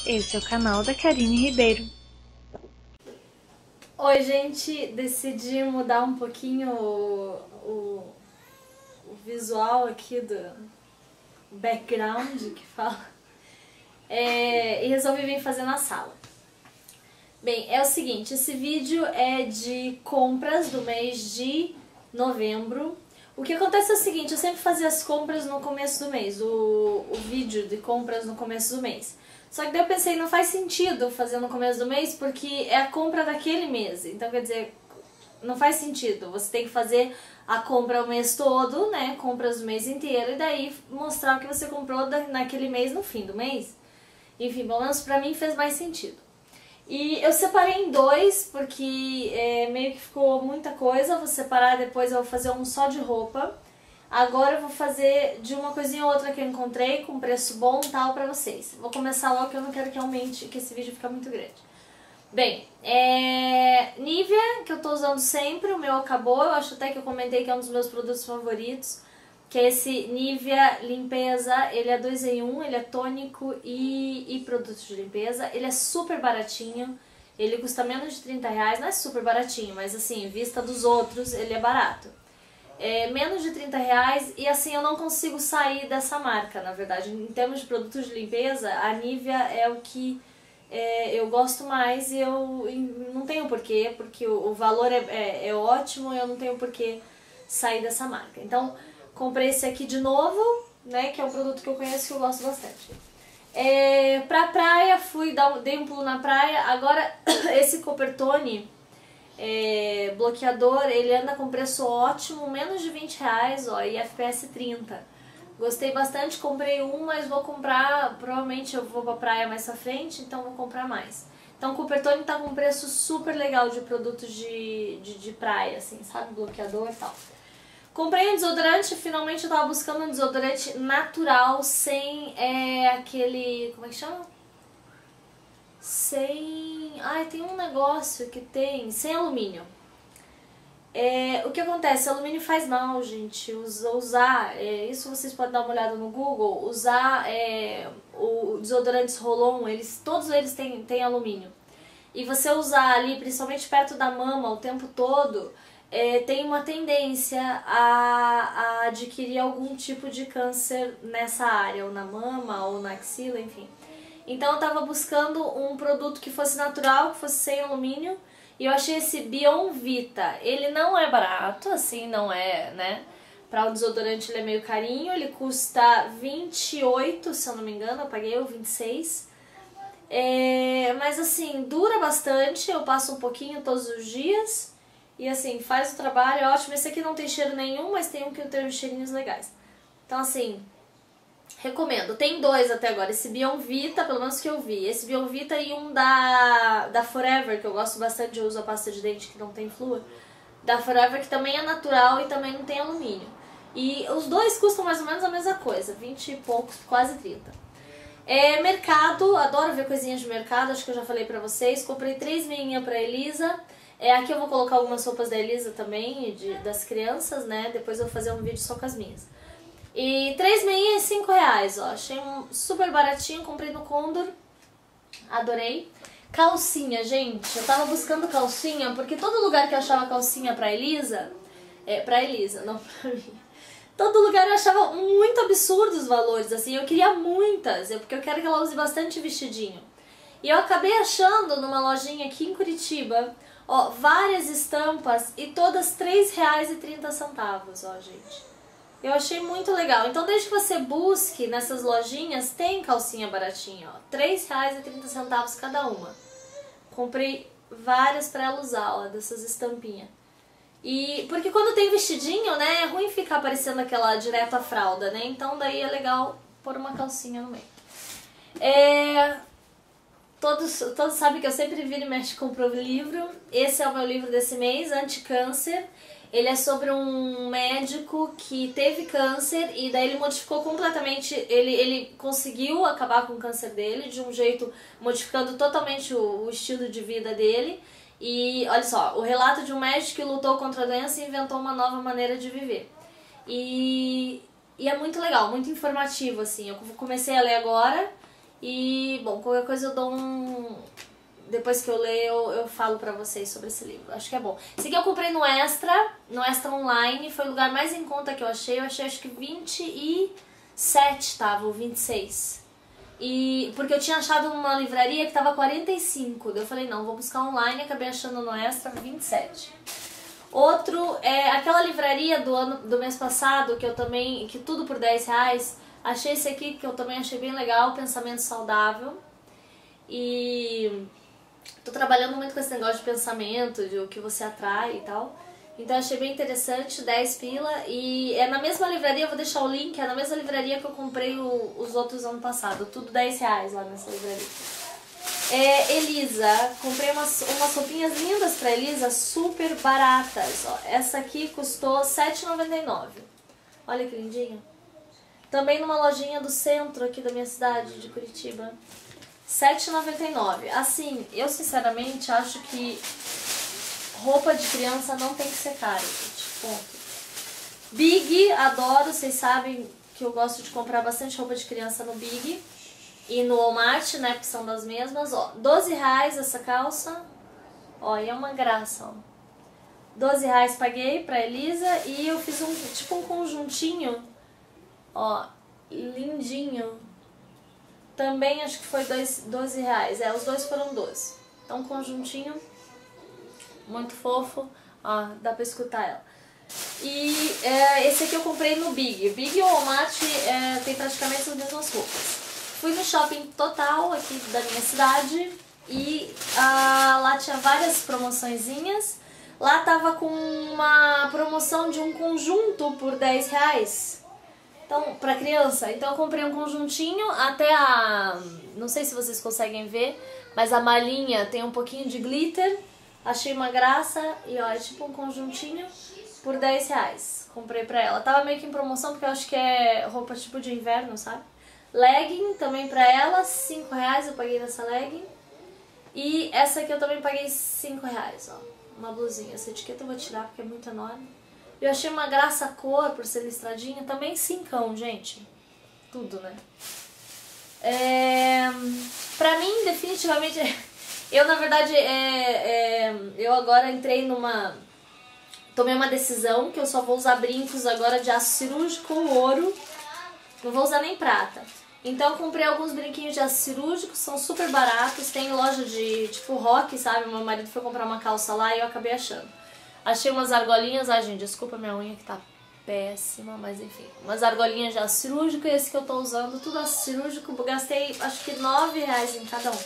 Esse é o canal da Karine Ribeiro. Oi, gente, decidi mudar um pouquinho o visual aqui do background que fala e resolvi vir fazer na sala. Bem, é o seguinte, esse vídeo é de compras do mês de novembro. O que acontece é o seguinte, eu sempre fazia as compras no começo do mês, o vídeo de compras no começo do mês. Só que daí eu pensei, não faz sentido fazer no começo do mês porque é a compra daquele mês. Então, quer dizer, não faz sentido. Você tem que fazer a compra o mês todo, né? Compras do mês inteiro e daí mostrar o que você comprou naquele mês no fim do mês. Enfim, pelo menos pra mim fez mais sentido. E eu separei em dois porque meio que ficou muita coisa. Vou separar, depois eu vou fazer um só de roupa. Agora eu vou fazer de uma coisinha ou outra que eu encontrei com preço bom e tal pra vocês. Vou começar logo que eu não quero que aumente, que esse vídeo fique muito grande. Bem, Nivea, que eu tô usando sempre, o meu acabou. Eu acho até que eu comentei que é um dos meus produtos favoritos. Que é esse Nivea Limpeza, ele é 2 em 1, ele é tônico e produto de limpeza. Ele é super baratinho, ele custa menos de 30 reais, não é super baratinho, mas assim, vista dos outros, ele é barato. Menos de 30 reais e assim eu não consigo sair dessa marca, na verdade. Em termos de produtos de limpeza, a Nivea é o que eu gosto mais e eu não tenho porquê, porque o valor é ótimo e eu não tenho porquê sair dessa marca. Então, comprei esse aqui de novo, né, que é um produto que eu conheço e que eu gosto bastante. Pra praia, dei um pulo na praia. Agora, esse Coppertone bloqueador, ele anda com preço ótimo, menos de 20 reais, ó, e FPS 30. Gostei bastante, comprei um, mas vou comprar, provavelmente eu vou pra praia mais pra frente, então vou comprar mais. Então o Coppertone tá com um preço super legal de produtos de praia, assim, sabe, bloqueador e tal. Comprei um desodorante, finalmente eu tava buscando um desodorante natural, sem aquele, como é que chama? Ai, tem um negócio que tem... Sem alumínio. O que acontece? O alumínio faz mal, gente. Isso vocês podem dar uma olhada no Google. Usar o desodorantes Roll-On, todos eles têm alumínio. E você usar ali, principalmente perto da mama, o tempo todo, tem uma tendência a adquirir algum tipo de câncer nessa área, ou na mama, ou na axila, enfim. Então eu tava buscando um produto que fosse natural, que fosse sem alumínio, e eu achei esse Beyond Vita. Ele não é barato, assim, não é, né? Pra um desodorante ele é meio carinho, ele custa 28, se eu não me engano, eu paguei o 26. Mas assim, dura bastante, eu passo um pouquinho todos os dias, e assim, faz o trabalho, é ótimo. Esse aqui não tem cheiro nenhum, mas tem um que tem uns cheirinhos legais. Então assim... recomendo. Tem dois até agora. Esse Beyond Vita, pelo menos que eu vi. Esse Beyond Vita e um da Forever, que eu gosto bastante, eu uso a pasta de dente que não tem flúor. Da Forever, que também é natural e também não tem alumínio. E os dois custam mais ou menos a mesma coisa. 20 e poucos, quase 30. Mercado, adoro ver coisinhas de mercado, acho que eu já falei pra vocês. Comprei 3 meinhas pra Elisa. Aqui eu vou colocar algumas roupas da Elisa também, das crianças, né? Depois eu vou fazer um vídeo só com as minhas. E 3 meinhas, 5 reais, ó. Achei super baratinho, comprei no Condor. Adorei. Calcinha, gente. Eu tava buscando calcinha, porque todo lugar que eu achava calcinha pra Elisa... não pra mim. Todo lugar eu achava muito absurdos os valores, assim. Eu queria muitas, porque eu quero que ela use bastante vestidinho. E eu acabei achando numa lojinha aqui em Curitiba, ó, várias estampas e todas R$ 3,30, ó, gente. Eu achei muito legal. Então, desde que você busque nessas lojinhas, tem calcinha baratinha, ó. R$ 3,30 cada uma. Comprei várias pra ela usar, ó, dessas estampinhas. Porque quando tem vestidinho, né, é ruim ficar parecendo aquela direto à fralda, né? Então, daí é legal pôr uma calcinha no meio. Todos sabem que eu sempre viro e mexo e compro livro. Esse é o meu livro desse mês, Anticâncer. Ele é sobre um médico que teve câncer e daí ele modificou completamente, ele conseguiu acabar com o câncer dele de um jeito, modificando totalmente o estilo de vida dele. E olha só, o relato de um médico que lutou contra a doença e inventou uma nova maneira de viver. E é muito legal, muito informativo, assim. Eu comecei a ler agora E, bom, qualquer coisa eu dou um... Depois que eu ler, eu falo pra vocês sobre esse livro. Acho que é bom. Esse aqui eu comprei no Extra Online. Foi o lugar mais em conta que eu achei. Eu achei acho que 27 tava, ou 26. Porque eu tinha achado numa livraria que tava 45. Daí eu falei, não, vou buscar online. Acabei achando no Extra 27. Outro é aquela livraria do mês passado, que tudo por 10 reais. Achei esse aqui que eu também achei bem legal, Pensamento Saudável. E tô trabalhando muito com esse negócio de pensamento, de o que você atrai e tal. Então achei bem interessante, 10 pila. E é na mesma livraria, eu vou deixar o link, é na mesma livraria que eu comprei os outros ano passado. Tudo 10 reais lá nessa livraria. Elisa, comprei umas roupinhas lindas pra Elisa, super baratas. Ó, essa aqui custou R$ 7,99. Olha que lindinha. Também numa lojinha do centro aqui da minha cidade, de Curitiba. R$ 7,99. Assim, eu sinceramente acho que roupa de criança não tem que ser cara, gente. Ponto. Big, adoro, vocês sabem que eu gosto de comprar bastante roupa de criança no Big. E no Walmart, né, que são das mesmas, ó, 12 reais essa calça, ó, e é uma graça, ó. 12 reais paguei pra Elisa e eu fiz tipo um conjuntinho, ó, lindinho. Também acho que foi 12 reais, os dois foram 12. Então um conjuntinho, muito fofo, ó, dá pra escutar ela. E esse aqui eu comprei no Big. Big e o Walmart tem praticamente as mesmas roupas. Fui no Shopping Total aqui da minha cidade e lá tinha várias promoçõezinhas. Lá tava com uma promoção de um conjunto por 10 reais. Então, pra criança. Então eu comprei um conjuntinho, até não sei se vocês conseguem ver, mas a malinha tem um pouquinho de glitter. Achei uma graça e ó, é tipo um conjuntinho por 10 reais. Comprei pra ela. Tava meio que em promoção porque eu acho que é roupa tipo de inverno, sabe? Legging também pra ela, 5 reais eu paguei nessa legging. E essa aqui eu também paguei 5 reais, ó. Uma blusinha. Essa etiqueta eu vou tirar porque é muito enorme. Eu achei uma graça a cor por ser listradinha. Também 5, gente. Tudo, né? Pra mim, definitivamente... Eu, na verdade, eu agora entrei tomei uma decisão que eu só vou usar brincos agora de aço cirúrgico ou ouro. Não vou usar nem prata. Então eu comprei alguns brinquinhos de aço cirúrgico, são super baratos, tem loja de tipo rock, sabe? Meu marido foi comprar uma calça lá e eu acabei achando. Achei umas argolinhas, gente, desculpa minha unha que tá péssima, mas enfim. Umas argolinhas de aço cirúrgico e esse que eu tô usando, tudo aço cirúrgico, gastei acho que 9 reais em cada um.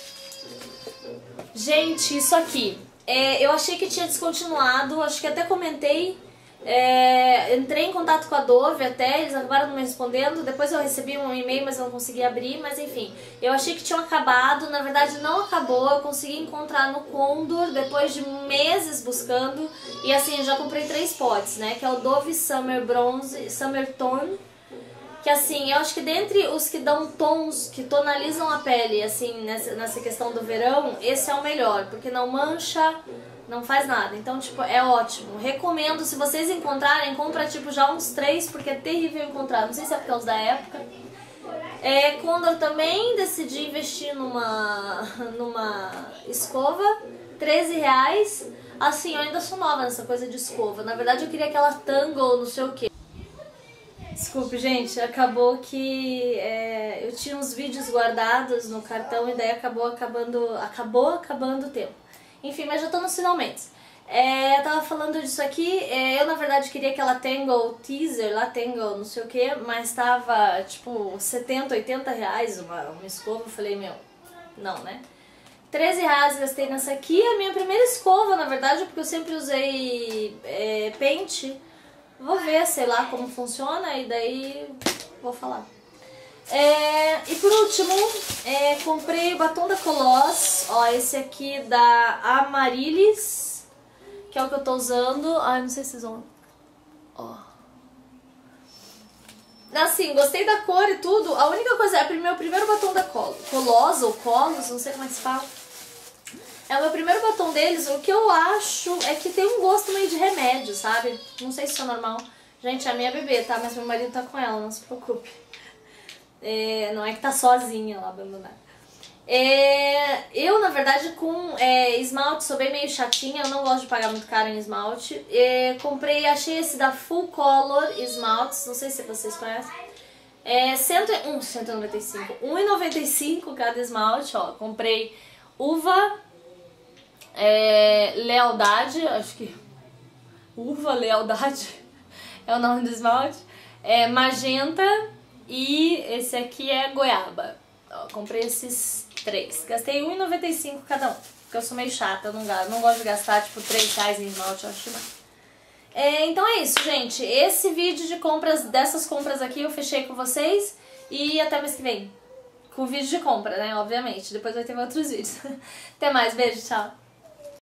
Gente, isso aqui, eu achei que tinha descontinuado, acho que até comentei. Entrei em contato com a Dove até, eles acabaram não me respondendo. Depois eu recebi um e-mail, mas eu não consegui abrir. Mas enfim, eu achei que tinham acabado. Na verdade não acabou, eu consegui encontrar no Condor depois de meses buscando. E assim, eu já comprei 3 potes, né? Que é o Dove Summer Bronze, Summer Tone. Que assim, eu acho que dentre os que dão tons, que tonalizam a pele, assim, nessa questão do verão, esse é o melhor. Porque não mancha, não faz nada, então tipo, é ótimo. Recomendo, se vocês encontrarem, compra tipo já uns 3, porque é terrível encontrar. Não sei se é por causa da época. Condor também, decidi investir numa escova, 13 reais. Assim, eu ainda sou nova nessa coisa de escova. Na verdade eu queria aquela Tangle, não sei o que. Desculpe, gente, acabou que eu tinha uns vídeos guardados no cartão e daí acabou acabando o tempo. Enfim, mas já tô nos finalmente. Eu tava falando disso aqui, eu na verdade queria aquela Tangle Teaser, lá Tangle não sei o que, mas tava tipo 70, 80 reais uma escova, eu falei, meu, não, né? 13 reais gastei nessa aqui, a minha primeira escova na verdade, porque eu sempre usei pente. Vou ver, sei lá como funciona e daí vou falar. E por último, comprei o batom da Coloss, ó, esse aqui da Amaryllis, que é o que eu tô usando. Ai, não sei se vocês vão... Ó. Assim, gostei da cor e tudo. A única coisa, é o meu primeiro batom da Coloss, ou Colos, não sei como é que se fala. É o meu primeiro batom deles. O que eu acho é que tem um gosto meio de remédio, sabe? Não sei se isso é normal. Gente, a minha bebê, tá? Mas meu marido tá com ela, não se preocupe. Não é que tá sozinha lá abandonada. Eu, na verdade, com esmalte sou bem meio chatinha, eu não gosto de pagar muito caro em esmalte. Achei esse da Full Color Esmaltes, não sei se vocês conhecem. 195, R$1,95 cada esmalte, ó. Comprei Uva Lealdade, acho que Uva Lealdade é o nome do esmalte. Magenta e esse aqui é Goiaba. Ó, comprei esses 3. Gastei R$1,95 cada um, porque eu sou meio chata, eu não gosto de gastar tipo R$3 em esmalte, eu acho demais. Então é isso, gente. Esse vídeo de compras, dessas compras aqui, eu fechei com vocês. E até mês que vem. Com vídeo de compra, né? Obviamente. Depois vai ter outros vídeos. Até mais, beijo, tchau.